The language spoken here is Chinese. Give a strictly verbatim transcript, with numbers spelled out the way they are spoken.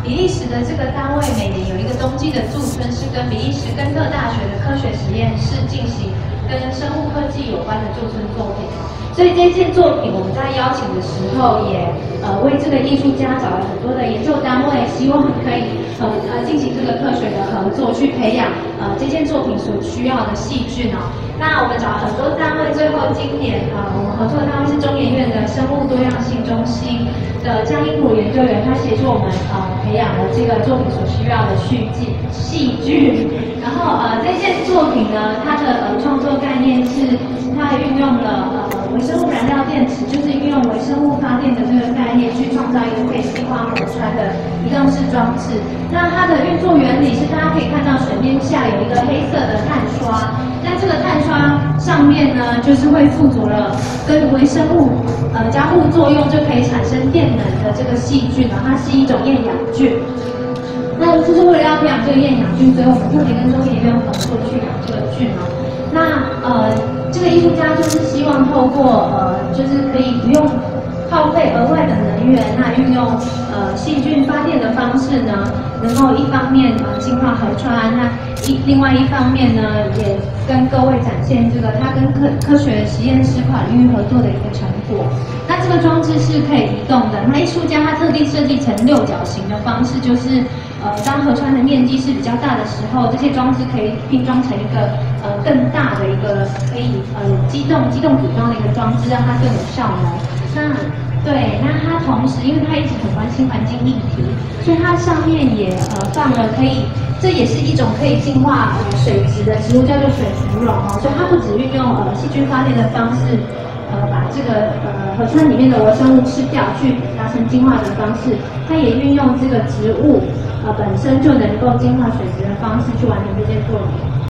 比利时的这个单位每年有一个冬季的驻村，是跟比利时根特大学的科学实验室进行跟生物科技有关的驻村作品。所以这件作品我们在邀请的时候也呃为这个艺术家找了很多的研究单位，希望可以呃呃进行这个科学的合作，去培养呃这件作品所需要的细菌哦。那我们找很多单位，最后今年呃我们合作的单位是中研院的生物多样性中心的江英普研究员，他协助我们呃培养了这个作品所需要的细菌细菌。然后呃这件作品呢，它的呃创作概念是它运用了呃微生物燃料电池，就是运用微生物发电的这个概念去创造一个可以净化河川的移动式装置。那它的运作原理是大家可以看到水面下有一个黑色的碳刷，那这个碳刷上面呢，就是会附着了跟微生物呃交互作用就可以产生电能的这个细菌啊，它是一种厌氧菌。那就是为了要培养这个厌氧菌，所以我们特别跟中研院合作去养这个菌哦。那呃，这个艺术家就是希望透过呃，就是可以不用耗费额外的能源，那运用呃细菌发电的方式呢，能够一方面呃净化河川，那一另外一方面呢，也跟各位展现这个他跟科科学实验室跨领域合作的一个成果。那这个装置是可以移动的，那艺术家他特地设计成六角形的方式，就是呃当河川的面积是比较大的时候，这些装置可以拼装成一个呃更大的一个可以呃机动机动组装的一个装置，让它更有效能。那对，那它同时，因为它一直很关心环境议题，所以它上面也呃放了可以，这也是一种可以净化呃水质的植物，叫做水芙蓉哦。所以它不只运用呃细菌发电的方式，呃把这个呃河川里面的微生物吃掉，去达成净化的方式，它也运用这个植物呃本身就能够净化水质的方式去完成这件作品。